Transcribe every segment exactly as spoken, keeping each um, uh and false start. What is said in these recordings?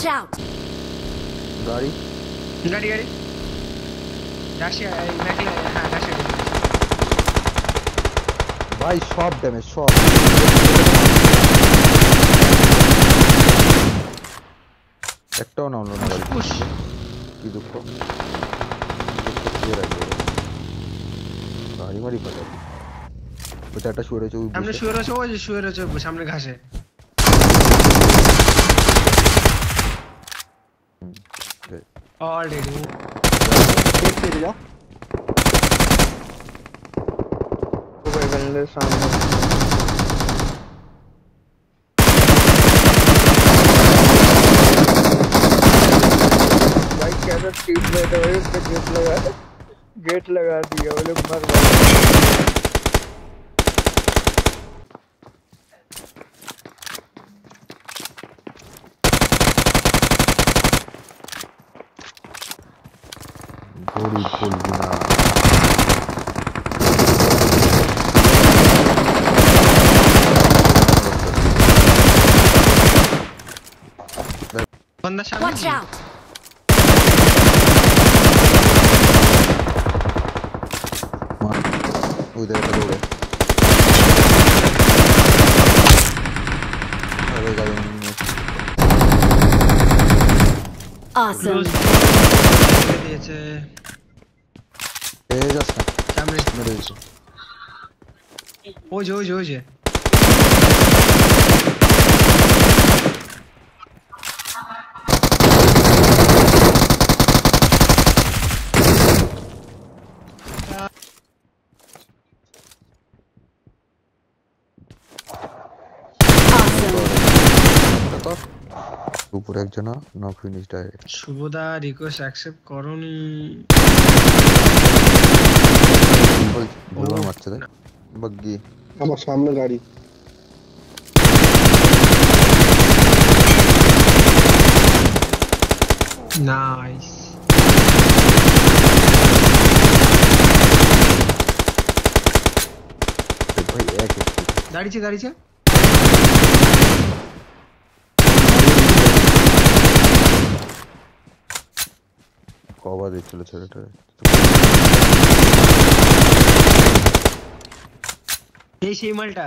Watch out! गाड़ी गाड़ी गाड़ी राशिया मैकले हां राशिया भाई शॉट डैमेज शॉट একটাও না হলো না গাড়ি পুশ কি দুঃখ গাড়ি মারি পাতা ওটা একটা শুয়ে রয়েছে সামনে শুয়ে রয়েছে ওই যে শুয়ে রয়েছে সামনে ঘাসে অলরেডি एक दे दिया ऊपर बंदे सामने भाई कैसा टीम में तो वही पे गेट लगा गेट लगा दिया वो लोग मर गए गोली खोल दिया बंदा सामने Watch out! मार उधर का दौड़े अरे गाड़ी में Awesome! দিয়েছে এই যাস না সামনে মেরে দিয়েছে ওই যে ওই যে ওই যে উপরে একজন না ফিনিশ ডাইরেক্ট শুভদা রিকোয়েস্ট অ্যাকসেপ্ট করনি বল বল মারছে রে বগ্গি আমার সামনে গাড়ি নাইস ভাই এক দাঁড়িয়েছে দাঁড়িয়েছে কবা দিচ্ছিল ছেলেটা এই সেই মালটা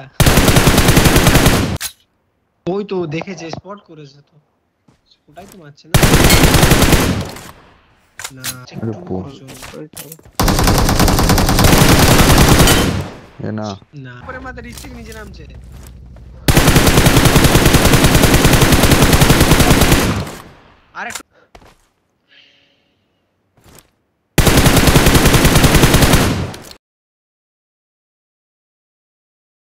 ওই তো দেখেছে স্পট করেছে তো ওটাই তো মারছে না না এ না না পরে মাথা রিস্ক নিচে নামছে